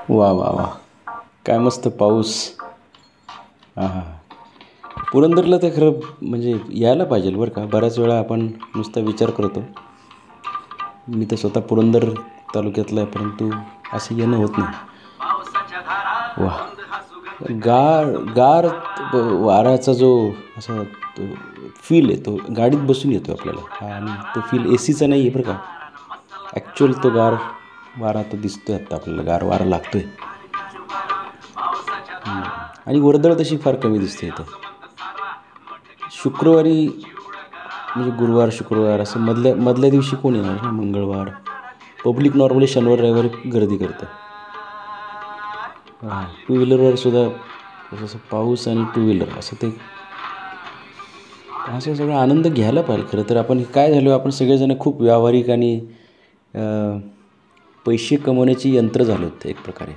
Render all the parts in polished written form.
वा वा वा, काय मस्त पाऊस. हां हां. पुरंदरला तर खरं म्हणजे यायला पाहिजे बरं का. बऱ्याच वेळा आपण नुसता विचार करतो. मी तर स्वतः पुरंदर तालुक्यातला आहे, परंतु असं येणं होत नाही. वा, गार गार वाऱ्याचा जो असा तो फील आहे तो गाडीत बसून येतो आपल्याला. हा, आणि तो फील एसीचा नाही आहे बरं का. ॲक्च्युअल तो गार वारा तो दिसतोय आत्ता आपल्याला, गार वारा लागतोय. आणि वर्दळ तशी फार कमी दिसते इथं. शुक्रवारी म्हणजे गुरुवार शुक्रवार असं मधल्या दिवशी कोण येणार ना. मंगळवार पब्लिक नॉर्मली शनिवार रविवारी गर्दी करतं. हां, टू व्हीलरवर सुद्धा जसं पाऊस आणि टू व्हीलर असं ते असं सगळा आनंद घ्यायला पाहिजे. खरं तर आपण काय झालो, आपण सगळेजण खूप व्यावहारिक आणि पैसे कमवण्याची यंत्र झालो होते एक प्रकारे.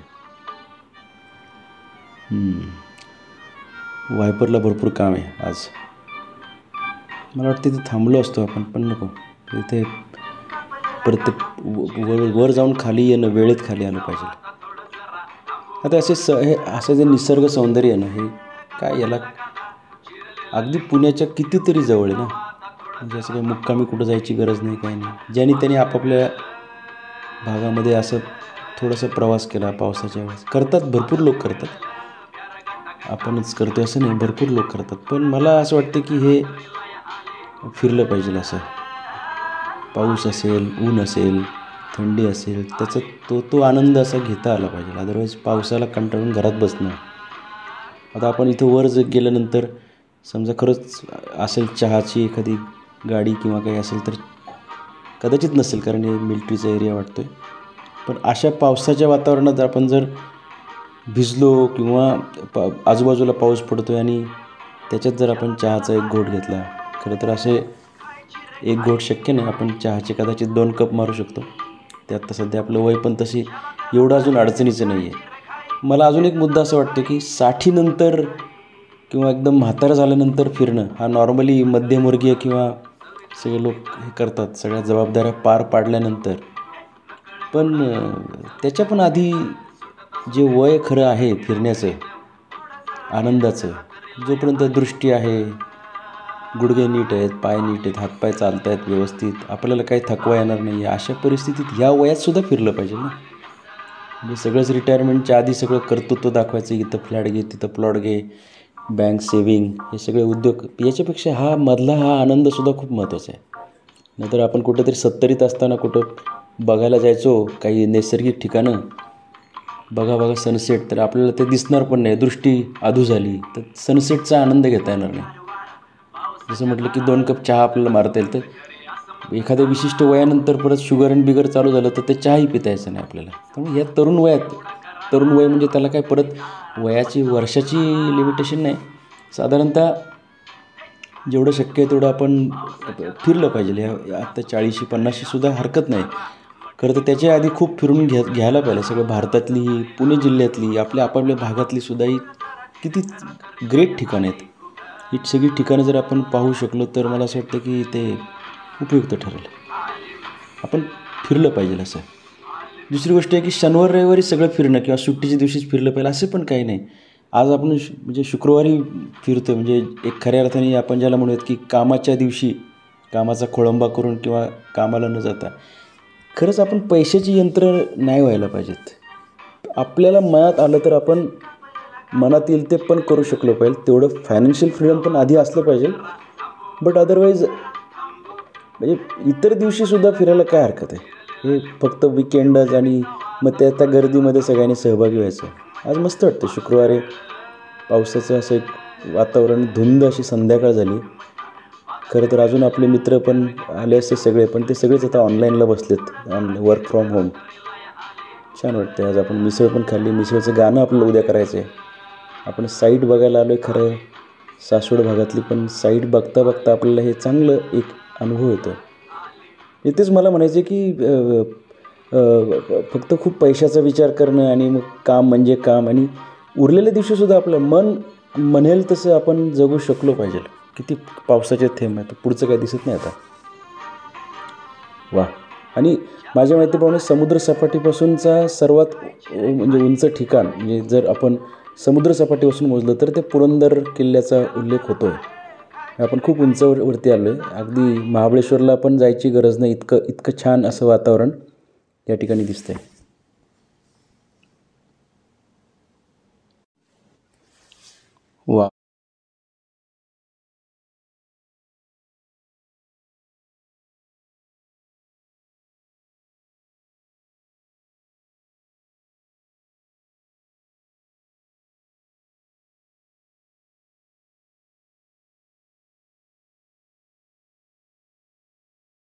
वायपरला भरपूर काम आहे आज. मला वाटतं तिथे थांबलो असतो आपण, पण नको. इथे प्रत्येक वर जाऊन खाली येणं, वेळेत खाली आलं पाहिजे. आता हे असं जे निसर्ग सौंदर्य आहे ना, हे काय याला अगदी पुण्याच्या कितीतरी जवळ आहे ना. म्हणजे असं काही मुक्कामी कुठं जायची गरज नाही, काही नाही. ज्याने त्यांनी आपापल्या भागामध्ये असं थोडासा प्रवास केला पावसाच्या वेळेस. करतात, भरपूर लोक करतात. आपणच करतो असं नाही, भरपूर लोक करतात. पण मला असं वाटतं की हे फिरलं पाहिजे. असं पाऊस असेल, ऊन असेल, थंडी असेल, त्याचा तो आनंद असा घेता आला पाहिजे. अदरवाईज पावसाला कंटाळून घरात बसणं. आता आपण इथं वर गेल्यानंतर समजा खरंच असेल चहाची एखादी गाडी किंवा काही असेल तर कदाचित नसेल, कारण हे मिलिटरीचा एरिया वाटतो आहे. पण अशा पावसाच्या वातावरणात आपण जर भिजलो किंवा आजूबाजूला पाऊस पडतो आहे आणि त्याच्यात जर आपण चहाचा एक घोट घेतला, खरं तर असे एक घोट शक्य नाही. आपण चहाचे कदाचित 2 कप मारू शकतो. त्यात तर सध्या आपलं वय पण तशी एवढं अजून अडचणीचं नाही आहे. मला अजून एक मुद्दा असं वाटतं की 60नंतर किंवा एकदम म्हातारं झाल्यानंतर फिरणं हा नॉर्मली मध्यमवर्गीय किंवा सगळे लोक हे करतात, सगळ्या जबाबदाऱ्या पार पाडल्यानंतर. पण त्याच्या पण आधी जे वय खरं आहे फिरण्याचं, आनंदाचं, जोपर्यंत दृष्टी आहे, गुडघे नीट आहेत, पाय नीट आहेत, हातपाय चालत आहेत व्यवस्थित, आपल्याला काही थकवा येणार नाही आहे, अशा परिस्थितीत ह्या वयातसुद्धा फिरलं पाहिजे ना. म्हणजे सगळंच रिटायरमेंटच्या आधी सगळं कर्तृत्व दाखवायचं, इथं फ्लॅट घे, तिथं प्लॉट घे, बँक सेविंग, हे सगळे उद्योग. याच्यापेक्षा हा आनंदसुद्धा खूप महत्त्वाचा आहे. नंतर आपण कुठेतरी 70त असताना कुठं बघायला जायचो काही नैसर्गिक ठिकाणं, बघा सनसेट, तर आपल्याला ते दिसणार पण नाही, दृष्टी अधू झाली, तर सनसेटचा आनंद घेता येणार नाही. जसं म्हटलं की 2 कप चहा आपल्याला मारता येईल, तर एखाद्या विशिष्ट वयानंतर परत शुगर आणि बिगर चालू झालं तर ते चहाही पिता यायचं नाही आपल्याला. त्यामुळे या तरुण वय म्हणजे त्याला काय परत वयाची वर्षाची लिमिटेशन नाही. साधारणतः जेवढं शक्य आहे तेवढं आपण फिरलं पाहिजे. आत्ता 40-50 सुद्धा हरकत नाही. खरं तर त्याच्या आधी खूप फिरून घ्यायला पाहिजे. सगळं भारतातली, पुणे जिल्ह्यातली, आपापल्या भागातली सुद्धा ही किती ग्रेट ठिकाणं आहेत. ही सगळी ठिकाणं जर आपण पाहू शकलो तर मला असं वाटतं की ते उपयुक्त ठरेल. आपण फिरलं पाहिजे असं. दुसरी गोष्ट आहे की शनिवार रविवारी सगळं फिरणं किंवा सुट्टीच्या दिवशीच फिरलं पाहिजे असं पण काही नाही. आज आपण म्हणजे शुक्रवारी फिरतो, म्हणजे एक खऱ्या अर्थाने आपण ज्याला म्हणूयात की कामाच्या दिवशी कामाचा खोळंबा करून किंवा कामाला न जाता खरंच आपण पैशाची यंत्र नाही व्हायला पाहिजेत. आपल्याला मनात आलं तर आपण मनात येईल ते पण करू शकलो पाहिजे. तेवढं फायनान्शियल फ्रीडम पण आधी असलं पाहिजे. बट अदरवाईज म्हणजे इतर दिवशीसुद्धा फिरायला काय हरकत आहे. हे फक्त विकेंडच आणि मग त्या गर्दीमध्ये सगळ्यांनी सहभागी व्हायचं. आज मस्त वाटतं शुक्रवारी पावसाचं असं एक वातावरण, धुंद अशी संध्याकाळ झाली. खरं तर अजून आपले मित्र पण आले असते सगळे, पण ते सगळेच आता ऑनलाईनला बसलेत, वर्क फ्रॉम होम. छान वाटतं. आज आपण मिसळ पण खाल्ली. मिसळचं गाणं आपल्याला उद्या करायचं आहे. आपण साईट बघायला आलो आहे खरं, सासवड भागातली, पण साईट बघता बघता आपल्याला हे चांगलं एक अनुभव येतो. इथेच मला म्हणायचं आहे की फक्त खूप पैशाचा विचार करणं आणि मग काम म्हणजे काम, आणि उरलेल्या दिवशीसुद्धा आपलं मन म्हणेल तसं आपण जगू शकलो पाहिजे. किती पावसाचे थेंब आहेत, पुढचं काही दिसत नाही आता. वा, आणि माझ्या माहितीप्रमाणे समुद्रसपाटीपासूनचा सर्वात म्हणजे उंच ठिकाण म्हणजे जर आपण समुद्रसपाटीपासून मोजलं तर ते पुरंदर किल्ल्याचा उल्लेख होतो आहे. आपण खूप उंचावरती आलो आहे. अगदी महाबळेश्वरला पण जायची गरज नाही, इतकं छान असं वातावरण या ठिकाणी दिसतंय. वा,